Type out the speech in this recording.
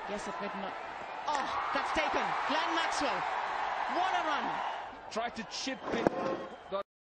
Yes, it might not. Oh, that's taken. Glenn Maxwell. What a run. Tried to chip it.